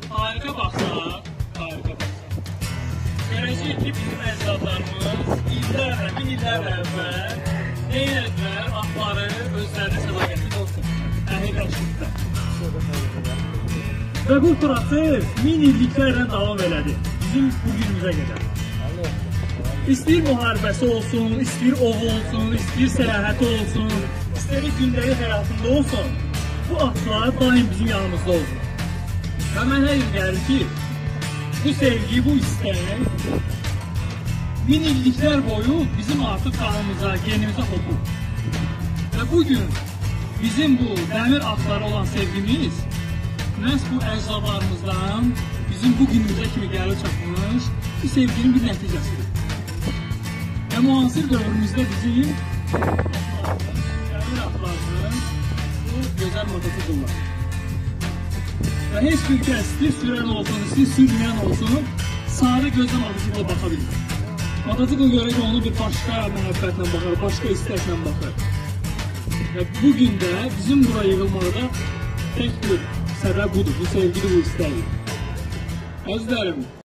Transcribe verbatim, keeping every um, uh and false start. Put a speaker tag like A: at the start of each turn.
A: Harika baxsaq, harika baxsaq. Görəcək ki, bizim əcdadlarımız illərlə, min illərlə əvvəl nə elədilər, atları özlərinə sədaqətli olsun. Əhəl-əşqdə. Və bu proses min illiklərlə davam elədi. Bizim bugünümüzə qədər. İstəyir müharibəsi olsun, istəyir ov olsun, istəyir səyahəti olsun, istəyir gündəlik həyatında olsun, bu atlar daim bizim yanımızda olsun. Və mən hər il gəlir ki, bu sevgi, bu istək min illiklər boyu bizim artıq qanımıza, genimizə hopur. Və bugün bizim bu dəmir atları olan sevgimiz məhz bu əcdadlarımızdan bizim bu günümüzə kimi gəlib çatmış bir sevginin bir nəticəsidir. Və müasir dövrümüzdə bizim dəmir atlarımız bu gözəl motosikllar. Və heç bir kəs istəyir sürən olsun, istəyir sürməyən olsun, sarı gözlə motosiklə baxa bilir. Motosikl görə ki, onu bir başqa məhəbbətlə baxar, başqa istəklə baxar. Və bugün də bizim bura yığılmaqda tək bir səbəb budur, bu sevgili, bu istəkdir. Əzizlərim,